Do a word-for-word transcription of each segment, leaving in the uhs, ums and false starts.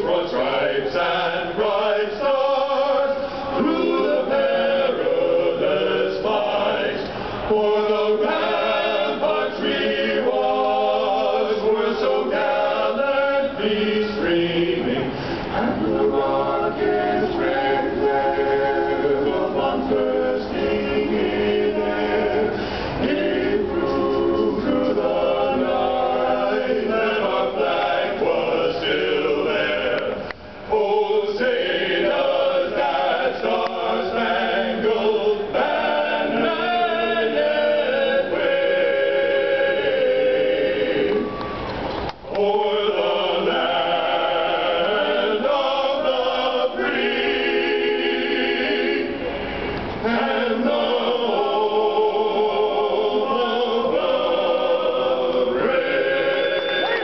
broad stripes and bright stars, through the perilous fight, for the ramparts we watched were so gallantly streaming, and the rockets red glare, the bombs bursting in air, came through to the night, and our flag was still there. Oh, say does that star-spangled banner yet wave o'er the land of the free and the home of the brave.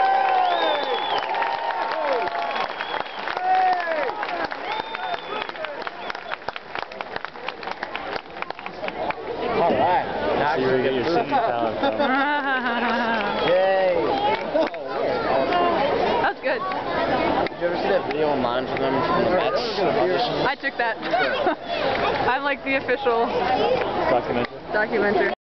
All right. Now See where you get your singing talent from. Yay. That's good. Did you ever see that video online from them from the Mets audition? I took that. I'm like the official Documentary. documentary.